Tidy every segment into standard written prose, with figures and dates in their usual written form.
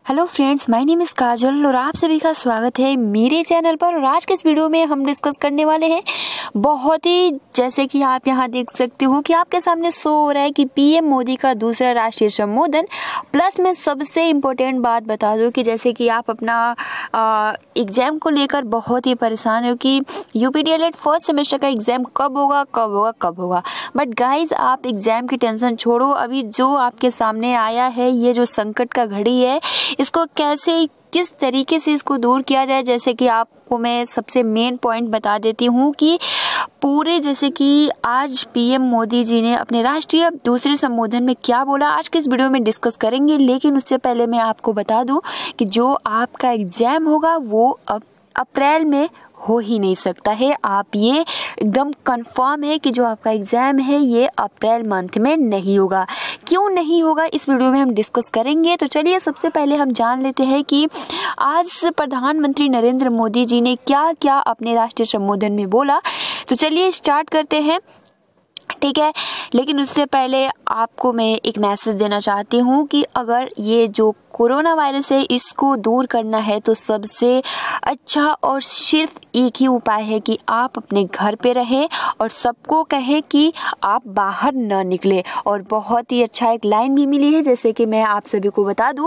Hello friends, my name is Kajal और आप सभी का स्वागत है मेरे चैनल पर। और आज के इस वीडियो में हम डिस्कस करने वाले हैं बहुत ही, जैसे कि आप यहां देख सकते हो कि आपके सामने शो हो रहा है कि पीएम मोदी का दूसरा राष्ट्रीय संबोधन। प्लस मैं सबसे इम्पोर्टेंट बात बता दूं कि जैसे कि आप अपना एग्जाम को लेकर बहुत ही परेशान हो कि यूपीडीएलएड फर्स्ट सेमेस्टर का एग्जाम कब होगा। बट गाइज, आप एग्जाम की टेंशन छोड़ो। अभी जो आपके सामने आया है, ये जो संकट का घड़ी है, इसको कैसे किस तरीके से इसको दूर किया जाए, जैसे कि आपको मैं सबसे मेन पॉइंट बता देती हूँ कि पूरे, जैसे कि आज पीएम मोदी जी ने अपने राष्ट्रीय दूसरे संबोधन में क्या बोला, आज के इस वीडियो में डिस्कस करेंगे। लेकिन उससे पहले मैं आपको बता दूं कि जो आपका एग्जाम होगा वो अब अप्रैल में हो ही नहीं सकता है। आप ये एकदम कंफर्म है कि जो आपका एग्जाम है ये अप्रैल मंथ में नहीं होगा। क्यों नहीं होगा, इस वीडियो में हम डिस्कस करेंगे। तो चलिए सबसे पहले हम जान लेते हैं कि आज प्रधानमंत्री नरेंद्र मोदी जी ने क्या क्या अपने राष्ट्रीय संबोधन में बोला। तो चलिए स्टार्ट करते हैं, ठीक है। लेकिन उससे पहले आपको मैं एक मैसेज देना चाहती हूँ कि अगर ये जो कोरोना वायरस है इसको दूर करना है तो सबसे अच्छा और सिर्फ एक ही उपाय है कि आप अपने घर पे रहें और सबको कहें कि आप बाहर न निकले। और बहुत ही अच्छा एक लाइन भी मिली है, जैसे कि मैं आप सभी को बता दूं,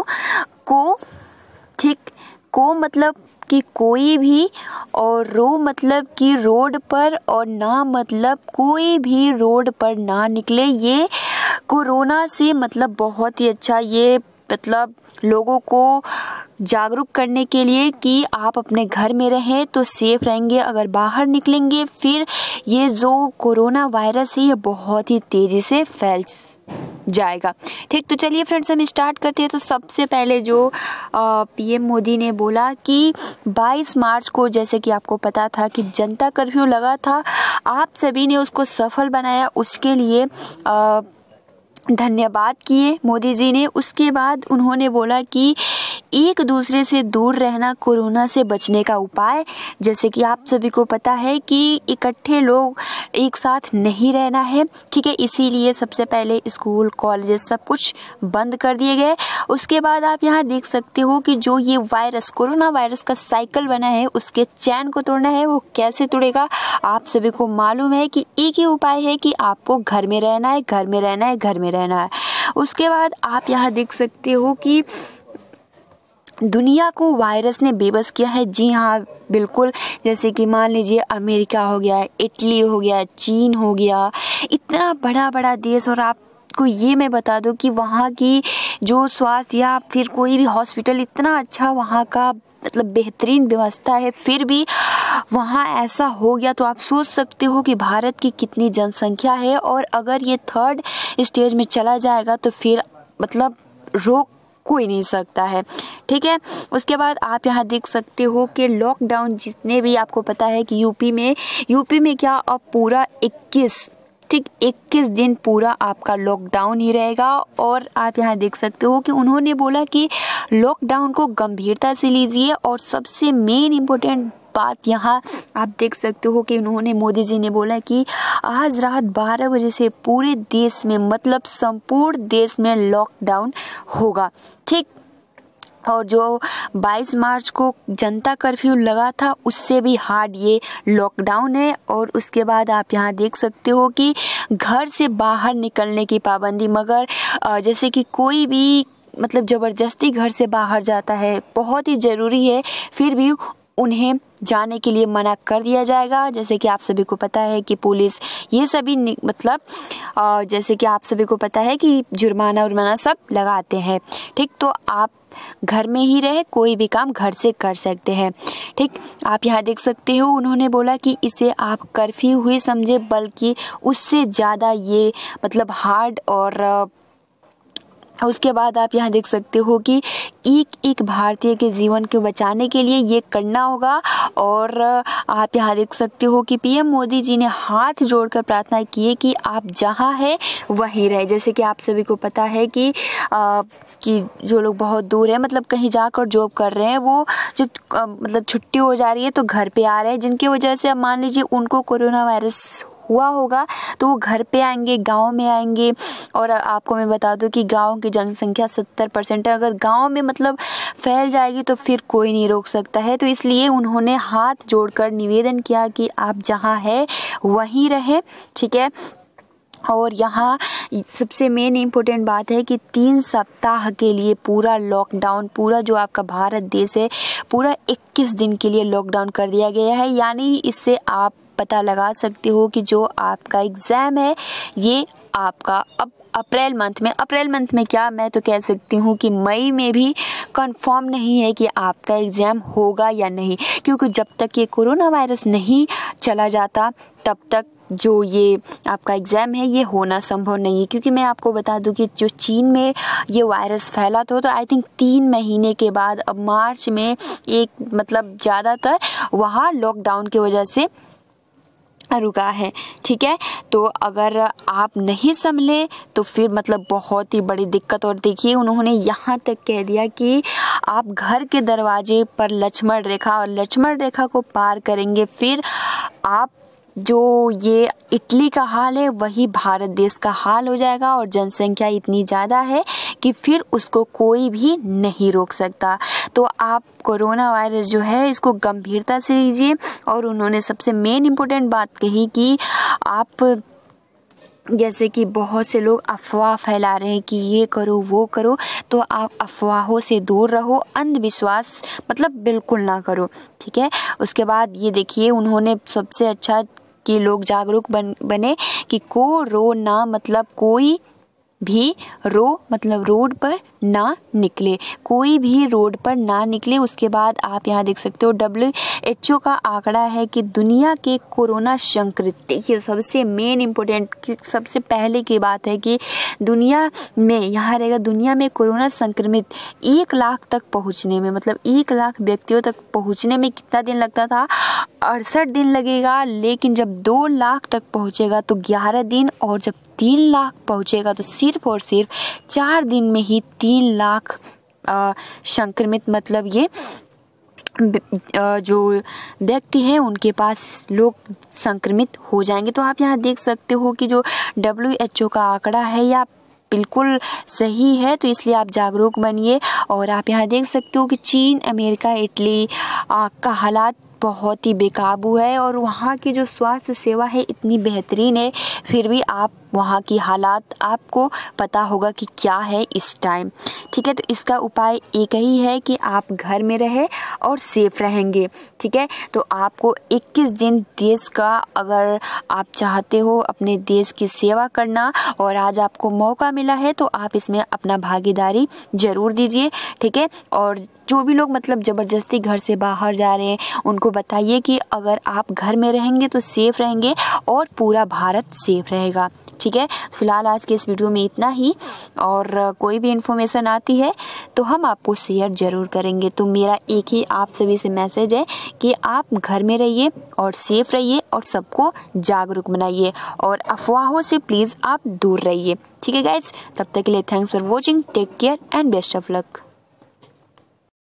को मतलब कि कोई भी, और रो मतलब कि रोड पर, और ना मतलब कोई भी रोड पर ना निकले। ये कोरोना से मतलब बहुत ही अच्छा, ये मतलब लोगों को जागरूक करने के लिए कि आप अपने घर में रहें तो सेफ रहेंगे। अगर बाहर निकलेंगे फिर ये जो कोरोना वायरस है ये बहुत ही तेजी से फैल जाएगा, ठीक। तो चलिए फ्रेंड्स, हम स्टार्ट करते हैं। तो सबसे पहले जो पीएम मोदी ने बोला कि 22 मार्च को, जैसे कि आपको पता था कि जनता कर्फ्यू लगा था, आप सभी ने उसको सफल बनाया, उसके लिए धन्यवाद किए मोदी जी ने। उसके बाद उन्होंने बोला कि एक दूसरे से दूर रहना कोरोना से बचने का उपाय। जैसे कि आप सभी को पता है कि इकट्ठे लोग एक साथ नहीं रहना है, ठीक है। इसीलिए सबसे पहले स्कूल कॉलेज सब कुछ बंद कर दिए गए। उसके बाद आप यहाँ देख सकते हो कि जो ये वायरस, कोरोना वायरस का साइकिल बना है, उसके चैन को तोड़ना है। वो कैसे तोड़ेगा, आप सभी को मालूम है कि एक ही उपाय है कि आपको घर में रहना है, घर में रहना है, घर में रहना है। उसके बाद आप यहाँ देख सकते हो कि दुनिया को वायरस ने बेबस किया है। जी हाँ, बिल्कुल। जैसे कि मान लीजिए अमेरिका हो गया, इटली हो गया, चीन हो गया, इतना बड़ा बड़ा देश। और आपको ये मैं बता दूं कि वहाँ की जो स्वास्थ्य या फिर कोई भी हॉस्पिटल, इतना अच्छा वहाँ का मतलब बेहतरीन व्यवस्था है, फिर भी वहाँ ऐसा हो गया। तो आप सोच सकते हो कि भारत की कितनी जनसंख्या है, और अगर ये 3rd स्टेज में चला जाएगा तो फिर मतलब रोक कोई नहीं सकता है, ठीक है। उसके बाद आप यहाँ देख सकते हो कि लॉकडाउन, जितने भी आपको पता है कि यूपी में क्या अब पूरा 21 दिन पूरा आपका लॉकडाउन ही रहेगा। और आप यहाँ देख सकते हो कि उन्होंने बोला कि लॉकडाउन को गंभीरता से लीजिए। और सबसे मेन इम्पोर्टेंट बात यहाँ आप देख सकते हो कि उन्होंने, मोदी जी ने बोला कि आज रात 12 बजे से पूरे देश में, मतलब संपूर्ण देश में लॉकडाउन होगा, ठीक। और जो 22 मार्च को जनता कर्फ्यू लगा था, उससे भी हार्ड ये लॉकडाउन है। और उसके बाद आप यहाँ देख सकते हो कि घर से बाहर निकलने की पाबंदी, मगर जैसे कि कोई भी मतलब ज़बरदस्ती घर से बाहर जाता है, बहुत ही ज़रूरी है, फिर भी उन्हें जाने के लिए मना कर दिया जाएगा। जैसे कि आप सभी को पता है कि पुलिस ये सभी मतलब जैसे कि आप सभी को पता है कि जुर्माना सब लगाते हैं, ठीक। तो आप घर में ही रहे, कोई भी काम घर से कर सकते हैं, ठीक। आप यहाँ देख सकते हो उन्होंने बोला कि इसे आप कर्फ्यू हुई समझे, बल्कि उससे ज़्यादा ये मतलब हार्ड। और उसके बाद आप यहाँ देख सकते हो कि एक भारतीय के जीवन को बचाने के लिए ये करना होगा। और आप यहाँ देख सकते हो कि पीएम मोदी जी ने हाथ जोड़कर प्रार्थना की है कि आप जहाँ हैं वहीं रहे। जैसे कि आप सभी को पता है कि जो लोग बहुत दूर है, मतलब कहीं जाकर जॉब कर रहे हैं, वो जब मतलब छुट्टी हो जा रही है तो घर पे आ रहे हैं, जिनकी वजह से अब मान लीजिए उनको कोरोना वायरस हुआ होगा तो वो घर पे आएंगे, गांव में आएंगे। और आपको मैं बता दूं कि गांव की जनसंख्या 70% है। अगर गांव में मतलब फैल जाएगी तो फिर कोई नहीं रोक सकता है। तो इसलिए उन्होंने हाथ जोड़कर निवेदन किया कि आप जहाँ है वहीं रहे, ठीक है। और यहाँ सबसे मेन इम्पोर्टेंट बात है कि 3 सप्ताह के लिए पूरा लॉकडाउन, पूरा जो आपका भारत देश है पूरा 21 दिन के लिए लॉकडाउन कर दिया गया है। यानी इससे आप पता लगा सकते हो कि जो आपका एग्ज़ाम है ये आपका अब अप्रैल मंथ में क्या मैं तो कह सकती हूँ कि मई में भी कंफर्म नहीं है कि आपका एग्ज़ाम होगा या नहीं, क्योंकि जब तक ये कोरोना वायरस नहीं चला जाता तब तक जो ये आपका एग्ज़ाम है ये होना संभव नहीं है। क्योंकि मैं आपको बता दूं कि जो चीन में ये वायरस फैला था तो आई थिंक 3 महीने के बाद अब मार्च में एक मतलब ज़्यादातर वहाँ लॉकडाउन की वजह से रुका है, ठीक है। तो अगर आप नहीं संभले तो फिर मतलब बहुत ही बड़ी दिक्कत। और देखिए उन्होंने यहाँ तक कह दिया कि आप घर के दरवाजे पर लक्ष्मण रेखा को पार करेंगे, फिर आप जो ये इटली का हाल है वही भारत देश का हाल हो जाएगा। और जनसंख्या इतनी ज़्यादा है कि फिर उसको कोई भी नहीं रोक सकता। तो आप कोरोना वायरस जो है इसको गंभीरता से लीजिए। और उन्होंने सबसे मेन इम्पोर्टेंट बात कही कि आप जैसे कि बहुत से लोग अफवाह फैला रहे हैं कि ये करो वो करो, तो आप अफवाहों से दूर रहो, अंधविश्वास मतलब बिल्कुल ना करो, ठीक है। उसके बाद ये देखिए उन्होंने सबसे अच्छा कि लोग जागरूक बने कि को रो ना मतलब कोई भी रो मतलब रोड पर ना निकले, कोई भी रोड पर ना निकले। उसके बाद आप यहाँ देख सकते हो WHO का आंकड़ा है कि दुनिया के कोरोना संक्रमित, देखिए सबसे मेन इम्पोर्टेंट सबसे पहले की बात है कि दुनिया में यहाँ रहेगा, दुनिया में कोरोना संक्रमित 1 लाख तक पहुँचने में मतलब 1 लाख व्यक्तियों तक पहुँचने में कितना दिन लगता था, 68 दिन लगेगा। लेकिन जब 2 लाख तक पहुँचेगा तो 11 दिन, और जब 3 लाख पहुँचेगा तो सिर्फ और सिर्फ 4 दिन में ही 3 लाख संक्रमित मतलब ये जो व्यक्ति हैं उनके पास लोग संक्रमित हो जाएंगे। तो आप यहाँ देख सकते हो कि जो WHO का आंकड़ा है या बिल्कुल सही है। तो इसलिए आप जागरूक बनिए। और आप यहाँ देख सकते हो कि चीन, अमेरिका, इटली का हालात बहुत ही बेकाबू है और वहाँ की जो स्वास्थ्य सेवा है इतनी बेहतरीन है, फिर भी आप वहाँ की हालात आपको पता होगा कि क्या है इस टाइम, ठीक है। तो इसका उपाय एक ही है कि आप घर में रहे और सेफ रहेंगे, ठीक है। तो आपको 21 दिन देश का अगर आप चाहते हो अपने देश की सेवा करना और आज आपको मौका मिला है तो आप इसमें अपना भागीदारी जरूर दीजिए, ठीक है। और जो भी लोग मतलब ज़बरदस्ती घर से बाहर जा रहे हैं उनको बताइए कि अगर आप घर में रहेंगे तो सेफ रहेंगे और पूरा भारत सेफ रहेगा, ठीक है। फिलहाल आज के इस वीडियो में इतना ही, और कोई भी इन्फॉर्मेशन आती है तो हम आपको शेयर जरूर करेंगे। तो मेरा एक ही आप सभी से मैसेज है कि आप घर में रहिए और सेफ रहिए और सबको जागरूक बनाइए और अफवाहों से प्लीज़ आप दूर रहिए, ठीक है गाइज। तब तक के लिए thanks for watching, take care and best of luck.